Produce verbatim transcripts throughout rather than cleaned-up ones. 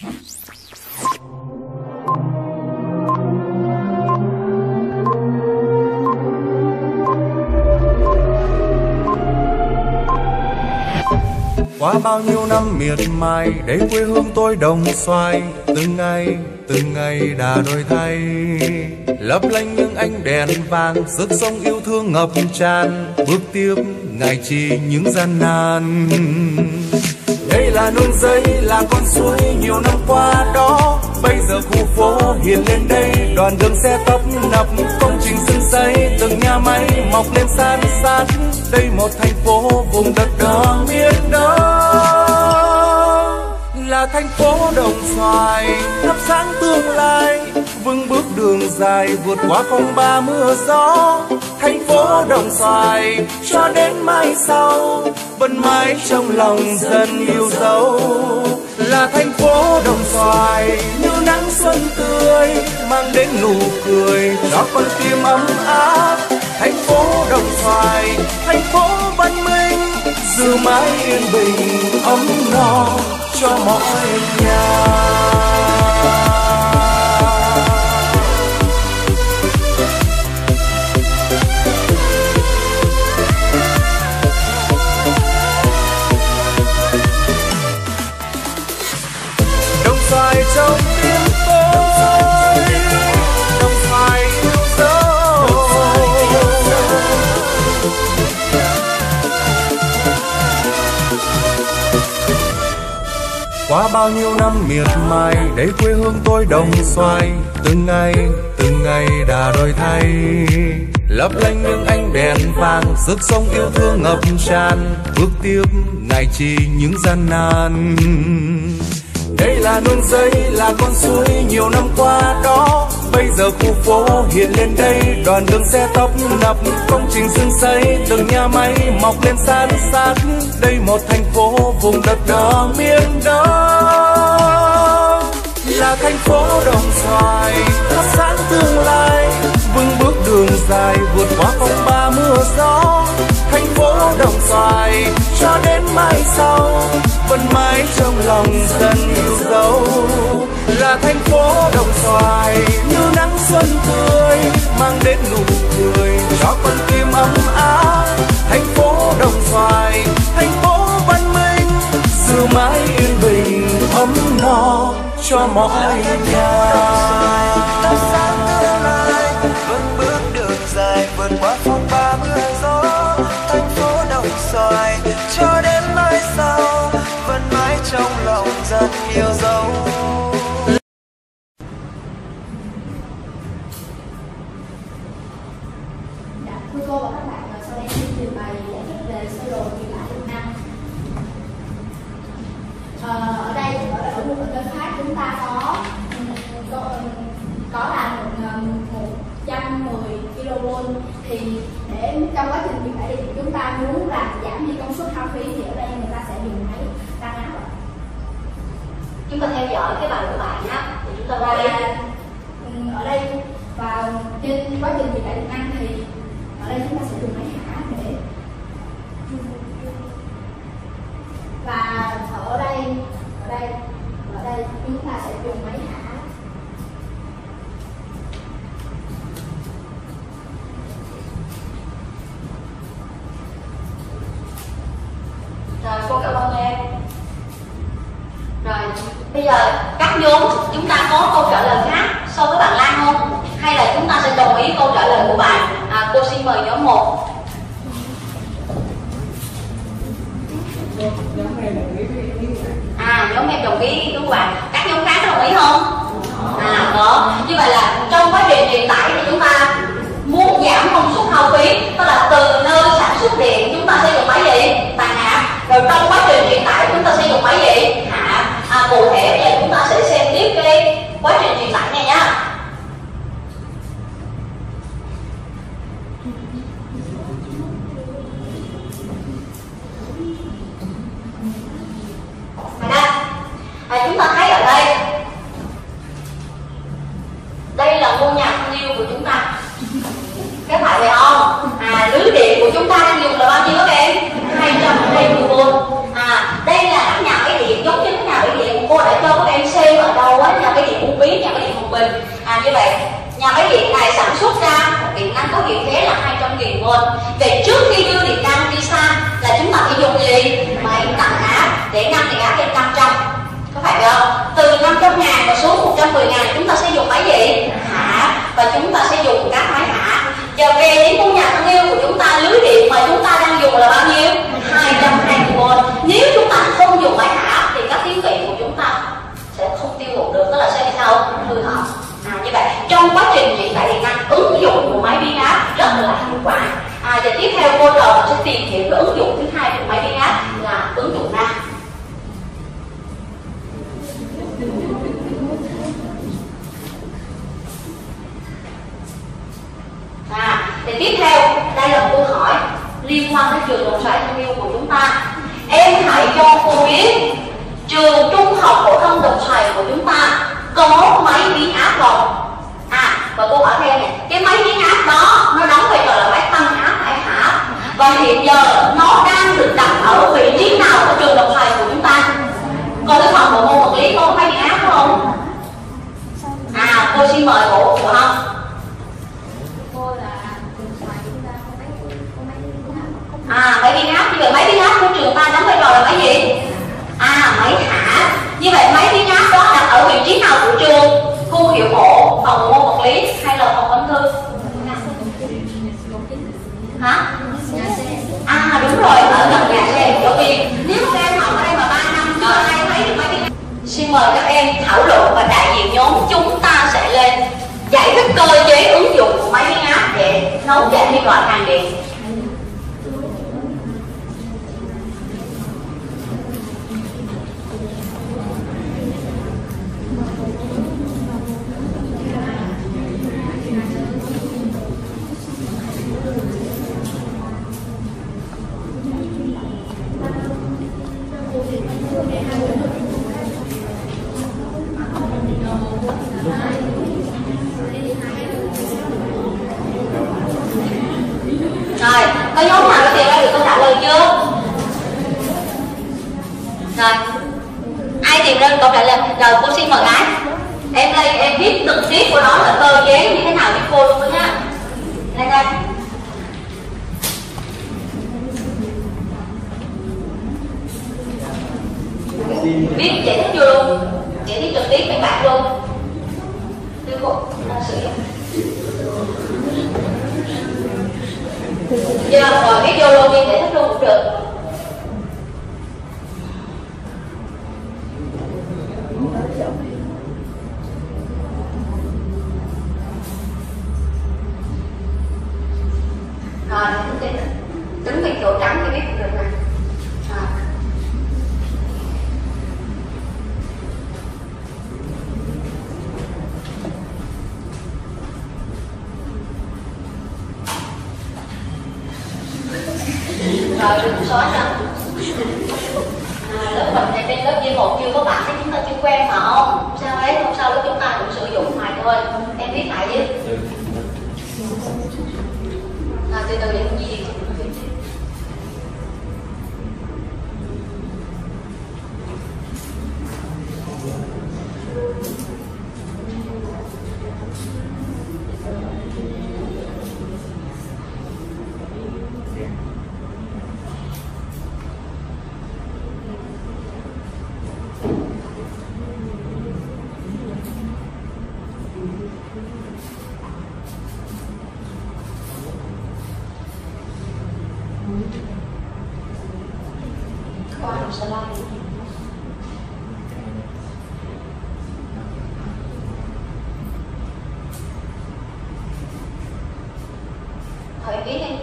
Qua bao nhiêu năm miệt mài, để quê hương tôi đồng xoài. Từng ngày, từng ngày đã đổi thay, lấp lánh những ánh đèn vàng, sức sống yêu thương ngập tràn. Bước tiếp ngày chi những gian nan. Đây là nương giấy, là con suối nhiều năm qua đó. Bây giờ khu phố hiện lên đây, đoạn đường xe tấp nập, công trình dựng xây, từng nhà máy mọc lên san sát. Đây một thành phố vùng đất đỏ biết đó, là thành phố Đồng Xoài, thắp sáng tương lai, vững bước đường dài vượt qua phong ba mưa gió. Thành phố Đồng Xoài cho đến mai sau, vẫn mãi trong lòng dân yêu dấu. Là thành phố Đồng Xoài như nắng xuân tươi, mang đến nụ cười cho con tim ấm áp. Thành phố Đồng Xoài, thành phố văn minh, giữ mãi yên bình ấm no cho mọi nhà. Đồng Xoài trong tim tôi, Đồng Xoài yêu dấu. Qua bao nhiêu năm miệt mài, để quê hương tôi Đồng Xoài. Từng ngày, từng ngày đã đổi thay, lấp lánh những ánh đèn vàng, sức sống yêu thương ngập tràn. Bước tiếp ngày chi những gian nan. Đây là nương giấy, là con suối nhiều năm qua đó. Bây giờ khu phố hiện lên đây, đoạn đường xe tấp nập, công trình dựng xây, từng nhà máy mọc lên san sát. Đây một thành phố vùng đất đỏ miền đó, là thành phố Đồng Xoài, thắp sáng tương lai, vững bước đường dài vượt qua phong ba mưa gió. Thành phố Đồng Xoài cho đến mai sau, vẫn mãi trong lòng dân yêu dấu. Là thành phố Đồng Xoài như nắng xuân tươi, mang đến nụ cười cho con tim ấm áp. Thành phố Đồng Xoài, thành phố văn minh, giữ mãi yên bình ấm no cho mọi nhà. Thắp sáng tương lai, vững bước đường dài vượt qua phong ba mưa gió. Thành phố Đồng Xoài cho đến mai sau, vẫn mãi trong lòng dân yêu dấu. Thưa cô và các bạn, sau đây xin trình bày giải thích về sơ đồ truyền tải điện năng. Ờ, ở đây ở, ở một kênh khác chúng ta có có, có là một trăm mười ki lô vôn. Thì để trong quá trình truyền tải điện chúng ta muốn làm giảm đi công suất hao phí thì ở đây người ta sẽ dùng máy tăng áp. Chúng ta theo dõi cái bài của bạn nhé, thì chúng ta qua đây. Ở đây và trên quá trình truyền tải điện năng thì ở đây chúng ta sẽ dùng máy hạ để, và ở đây ở đây ở đây chúng ta sẽ dùng máy hạ. Rồi, cô cảm ơn em. Rồi, bây giờ các nhóm chúng ta có câu trả lời khác so với bạn Lan không? Hay là chúng ta sẽ đồng ý câu trả lời của bạn? À, cô xin mời nhóm một. À, nhóm em đồng ý đúng không bạn? Các nhóm khác đồng ý không? À, có. Như vậy là trong quá trình truyền tải thì chúng ta muốn giảm công suất hao phí, tức là từ nơi sản xuất điện chúng ta sẽ dùng máy gì? Tăng áp. Rồi trong quá trình truyền tải chúng ta sẽ dùng máy gì? Hạ áp. À, cụ thể là chúng ta sẽ xem tiếp cái quá trình truyền tải này nhá. À, chúng ta thấy ở đây, đây là ngôi nhà thân yêu của chúng ta, các bạn thấy không? À, lưới điện của chúng ta đang dùng là bao nhiêu các em? hai trăm hai mươi vôn. À, đây là các nhà máy điện, giống như các nhà máy điện cô đã cho các em xem Quý, nhà máy điện Hồng Bình. À, như vậy nhà máy điện này sản xuất ra điện năng có hiệu thế là hai trăm nghìn vôn. Vậy trước khi đưa điện năng đi xa là chúng ta phải dùng gì? Máy tăng áp để nâng điện áp lên năm trăm, có phải không? Từ năm trăm ngàn và xuống một trăm mười ngàn chúng ta sẽ dùng máy gì? Hạ, và chúng ta sẽ dùng các máy hạ. Giờ về đến khu nhà thân yêu của chúng ta, lưới điện mà chúng ta đang dùng là bao nhiêu? hai trăm hai mươi vôn. Nếu chúng ta không dùng máy hạ thì các thiết bị của chúng ta sẽ không tiêu thụ được, tức là sẽ bị sao? Hư hỏng. À, như vậy trong quá trình truyền tải điện năng, ứng dụng của máy biến áp rất là hiệu quả. À, và tiếp theo cô trò sẽ tìm hiểu cái ứng dụng thứ hai của máy biến áp là ứng dụng nam. À, thì tiếp theo đây là một câu hỏi liên quan đến trường Đồng Xoài thân yêu của chúng ta. Em hãy cho cô biết trường Trung học phổ thông Đồng Xoài của chúng ta có máy biến áp không? À, và cô hỏi thêm này, cái máy biến áp đó nó đóng vai trò là máy tăng áp hay hạ áp? Và hiện giờ nó đang được đặt ở vị trí nào ở trường Đồng Xoài của chúng ta? Cô cái phần bộ môn vật lý có máy biến áp không? À, cô xin mời bộ của không? À, máy biến áp, như vậy máy biến áp của trường ta đóng vai trò là máy gì? À, máy hạ. Như vậy máy biến áp đó đặt ở vị trí nào của trường? Khu hiệu bộ, phòng môn vật lý hay là phòng văn thư? Hả? À, đúng rồi, ở gần nhà xe. Bởi vì nếu các em học ở đây mà ba năm chưa ai thấy được máy biến áp. Xin mời các em thảo luận và đại diện nhóm chúng ta sẽ lên giải thích cơ chế ứng dụng của máy biến áp để nấu chảy kim loại hàng điện. Rồi, có nhóm nào có tìm ra được câu trả lời chưa? Rồi, ai tìm ra câu trả lời? Rồi, cô xin mời gái. Em đây, em viết từng tiết của nó là cơ chế như thế nào với cô luôn đó nhá. Đây đây. Viết giải thích chưa luôn? Giải thích trực tiếp với bạn luôn. Đưa cô, sử dụng. Giờ rồi viết vô luôn đi, giải thích luôn cũng được. Rồi, đứng bên chỗ trắng thì biết cũng được nè. Rồi, đừng xóa ra. À, lớp mình này bên lớp G một chưa có bạn thì chúng ta chưa quen mà không? Sao đấy, hôm sau lớp chúng ta cũng sử dụng hoài thôi. Em viết lại chứ. À, từ từ để gì đi. Qua một slide. Hỏi kỹ đi.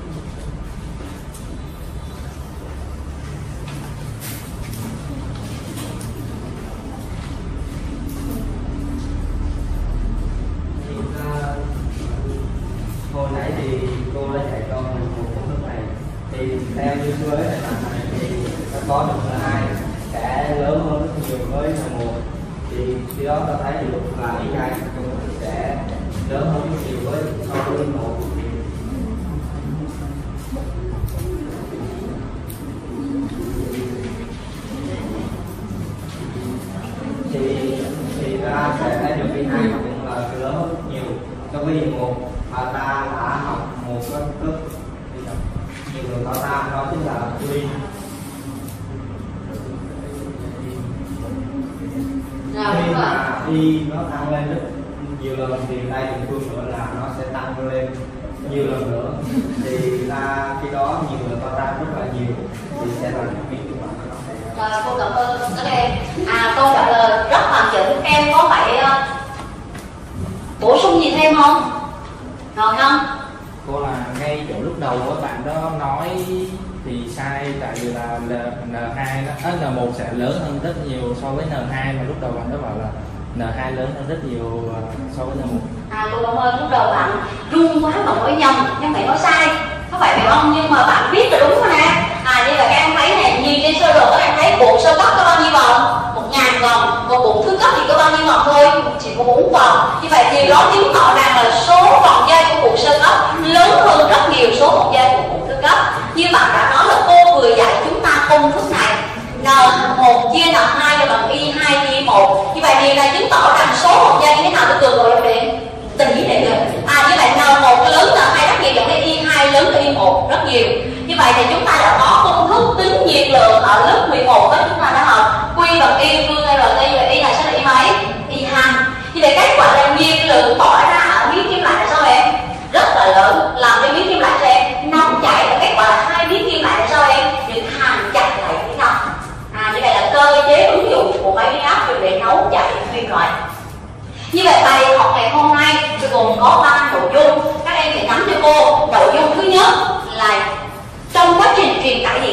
Hồi nãy thì cô đã dạy con mình một công thức này, thì theo như với bài này thì nó có được là hai sẽ lớn hơn rất nhiều với là một, thì khi đó ta thấy được là y hai sẽ lớn hơn rất nhiều với so với một. Thì thì ta sẽ thấy được ví dụ một à, ta đã học một cái cấp nhiều lần có tam đó chính là quy. Khi mà y nó tăng lên rất nhiều lần thì tay trùng phương nữa là nó sẽ tăng lên nhiều lần nữa, thì ta khi đó nhiều lần có tam rất là nhiều thì sẽ là biến trung lại. Rồi cô cảm ơn các em. À câu trả lời rất hoàn chỉnh, em có phải uh, bổ sung gì thêm không? Rồi không? Cô là ngay chỗ lúc đầu các bạn đó nói thì sai, tại vì là N hai nó N một sẽ lớn hơn rất nhiều so với N hai, mà lúc đầu bạn đó bảo là N hai lớn hơn rất nhiều so với N một. À cô cảm ơn, lúc đầu bạn run quá mà nói nhầm, nhưng mày nói sai, có phải vậy không? Nhưng mà bạn biết là đúng rồi nè. À như là các em thấy này, nhìn trên sơ đồ các em thấy bụng sơ cấp có bao nhiêu vòng? Một ngàn vòng, còn bụng thứ cấp thì có bao nhiêu vòng thôi? Chỉ có bốn vòng. Như vậy điều đó chứng tỏ rằng là số vòng dây của bụng sơ cấp lớn hơn rất nhiều số vòng dây của bụng thứ cấp. Như bạn đã nói là cô vừa dạy chúng ta công thức này, N một chia N hai là bằng Y hai chia Y một. Như vậy điều này chứng tỏ rằng số vòng dây như thế nào tôi cường độ dòng điện? Tình ý này được. À như vậy N một lớn N hai rất nhiều, dẫn đến Y hai lớn hơn Y một rất nhiều. Như vậy thì chúng ta đã có công thức tính nhiệt lượng ở lớp mười một đó, chúng ta đã học Q bằng Y, phương R T, và Y này sẽ là Y mấy? Y hai. Như vậy kết quả là nhiệt lượng tỏ ra ở miếng kim loại là sao em? Rất là lớn, làm cho miếng kim loại cho em nóng chảy, và kết quả là hai miếng kim loại là sao em? Được hàn chặt lại với nhau. À như vậy là cơ chế ứng dụng của máy biến áp dùng để nấu chảy kim loại. Như vậy bài học ngày hôm nay gồm có ba nội dung, các em sẽ nắm cho cô. Nội dung thứ nhất là trong quá trình truyền tải điện